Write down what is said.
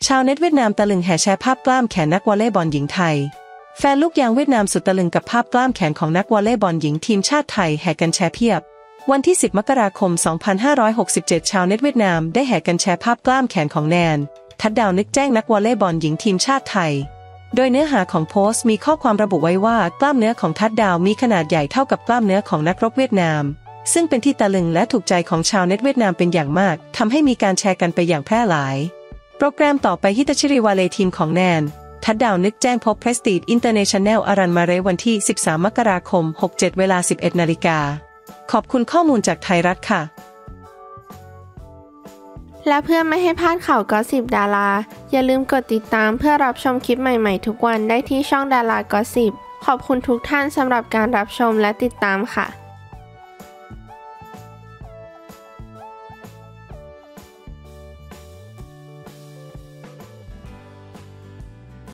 ชาวเน็ตเวียดนามตะลึงแห่แชร์ภาพกล้ามแขนนักวอลเลย์บอลหญิงไทยแฟนลูกยางเวียดนามสุดตะลึงกับภาพกล้ามแขนของนักวอลเลย์บอลหญิงทีมชาติไทยแห่กันแชร์เพียบวันที่10 มกราคม 2567ชาวเน็ตเวียดนามได้แห่กันแชร์ภาพกล้ามแขนของแนนทัดดาวนึกแจ้งนักวอลเลย์บอลหญิงทีมชาติไทยโดยเนื้อหาของโพสต์มีข้อความระบุไว้ว่ากล้ามเนื้อของทัดดาวมีขนาดใหญ่เท่ากับกล้ามเนื้อของนักรบเวียดนามซึ่งเป็นที่ตะลึงและถูกใจของชาวเน็ตเวียดนามเป็นอย่างมากทำให้มีการแชร์กันไปอย่างแพร่หลายโปรแกรมต่อไปฮิตาชิริวาเลทีมของแนนทัดดาวนึกแจ้งพบ Prestige International อารันมาเรวันที่13 มกราคม 67 เวลา 11 นาฬิกาขอบคุณข้อมูลจากไทยรัฐค่ะและเพื่อไม่ให้พลาดข่าวก็สิบดาราอย่าลืมกดติดตามเพื่อรับชมคลิปใหม่ๆทุกวันได้ที่ช่องดาราก็สิบขอบคุณทุกท่านสำหรับการรับชมและติดตามค่ะ